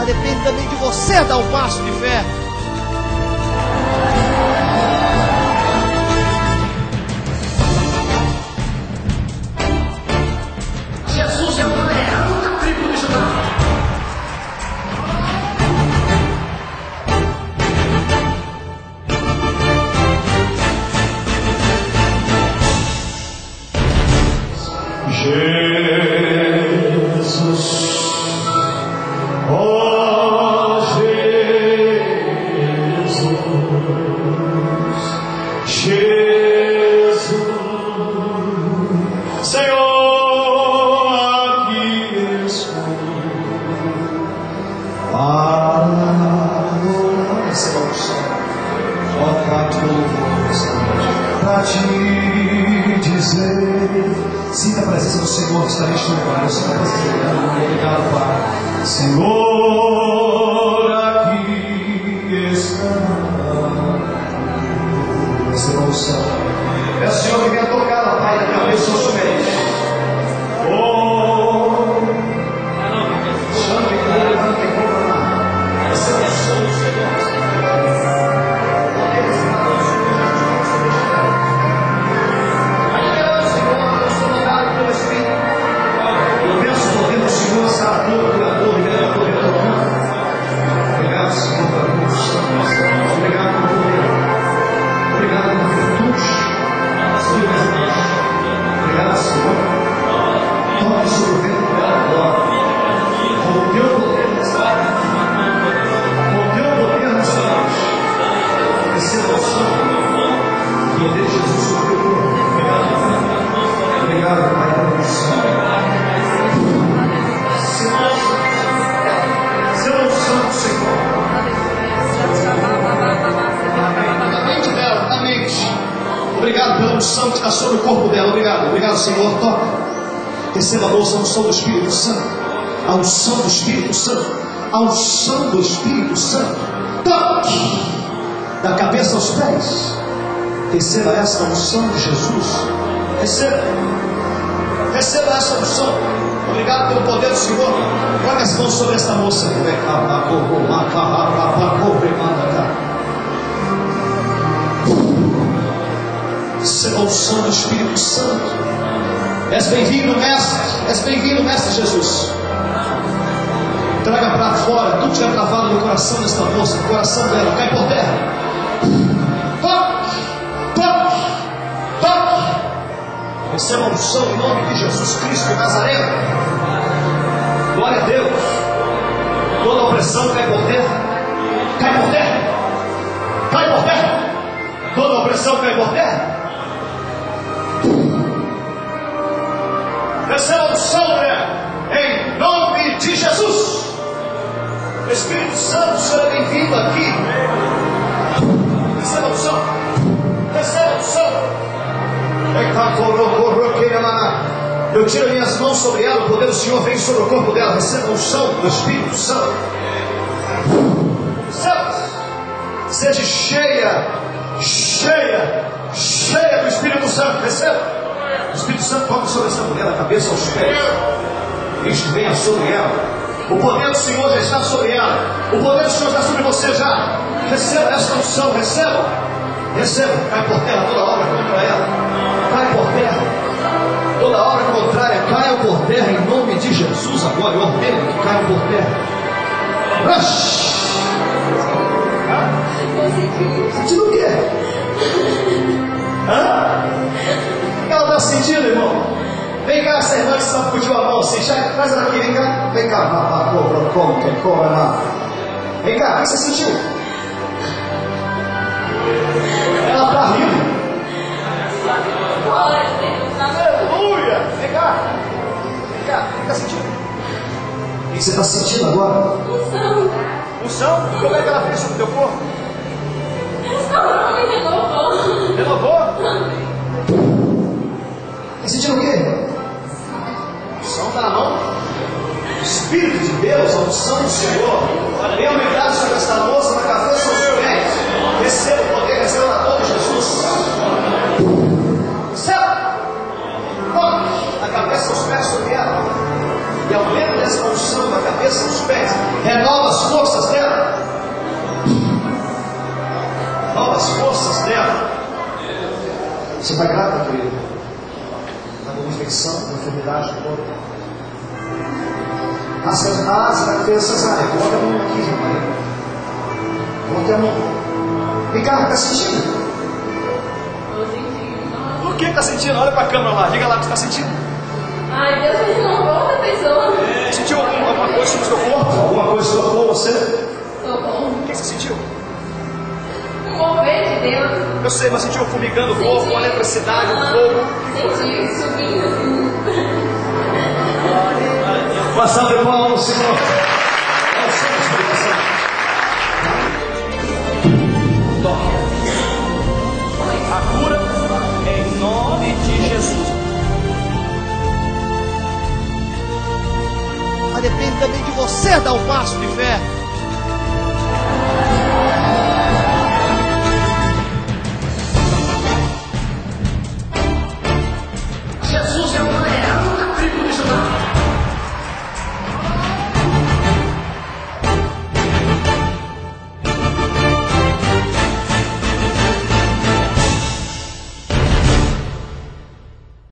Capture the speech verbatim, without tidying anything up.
depende também de você dar um passo de fé. Jesus é o guerreiro da tribo de Judá. Jesus, oh Jesus, Jesus, Senhor, aqui estou para adorar essa unção, ó Pai, te louvor, para te dizer. Sinta a presença do Senhor que está neste lugar. Eu sinto a presença dele. Obrigado, Pai. Senhor, aqui está. Receba o céu. É o Senhor que venha tocar, Pai, da cabeça aos pés. Oh, chame, levante e compra. Receba o céu do Senhor. Que está sobre o corpo dela. Obrigado, obrigado, Senhor. Toca. Receba a bolsa, a unção do Espírito Santo. A unção do Espírito Santo. A unção do Espírito Santo. Toque. Da cabeça aos pés. Receba essa unção de Jesus. Receba. Receba essa unção. Obrigado pelo poder do Senhor. Coloque as mãos sobre esta moça. Receba a unção do Espírito Santo. És bem-vindo, mestre. És bem-vindo, mestre Jesus. Traga para fora tudo que é travado no coração desta moça, no coração dela. Cai por terra. Toque, toque, toque. Receba a unção em nome de Jesus Cristo de Nazaré. Glória a Deus. Toda opressão cai por terra. Cai por terra. Cai por terra. Toda opressão cai por terra. Receba a unção, mulher, em nome de Jesus. Espírito Santo, o Senhor é bem-vindo aqui. Receba a unção. Receba a unção. Eu tiro minhas mãos sobre ela. O poder do Senhor vem sobre o corpo dela. Receba a unção do Espírito Santo. Seja cheia, cheia, cheia do Espírito Santo. Receba. O Espírito Santo toca sobre essa mulher, da cabeça aos pés. Cristo venha sobre ela. O poder do Senhor já está sobre ela. O poder do Senhor está sobre você já. Receba essa unção, receba. Receba. Cai por terra toda obra contra ela. Cai por terra. Toda obra contrária, caia por terra em nome de Jesus. Agora eu ordeno que caia por terra. Rush. Sentindo o quê? Hã? Ela está sentindo, irmão? Vem cá, essa irmã que sacudiu a mão assim. Já, traz ela aqui, vem cá. Vem cá. Vem cá, o que você sentiu? Ela está rindo. Aleluia! Vem cá. Vem cá, o que está sentindo? O que você está sentindo agora? Unção. Unção? Como é que ela fez sobre o teu corpo? Ela me renovou. Renovou? Está sentindo o quê? A unção está na mão. O Espírito de Deus, a unção do Senhor, vem aumentar sobre esta moça na cabeça aos pés. Receba o poder, receba na dor de Jesus. Receba. Toque a cabeça aos pés sobre ela. E aumenta essa unção da cabeça aos pés. Renova as fazendo. Você vai grata, querido? Está com infecção, com enfermidade no corpo. Ah, você vai ter cesárea. Coloca a mão aqui, irmão. Coloca a mão. Vem cá, está sentindo? O que está sentindo? Olha para a câmera lá, diga lá o que está sentindo. Ai, Deus me salvou da pessoa. Sentiu alguma coisa no seu corpo? Alguma coisa tocou você? Tô bom. O que você sentiu? Um mover de Deus. Eu sei, mas sentiu fumigando o corpo, a eletricidade, o fogo. Senti subindo assim. Passando de palma, Senhor. É o Senhor, explicação. Toque. A cura em nome de Jesus. Mas depende também de você dar o passo de fé.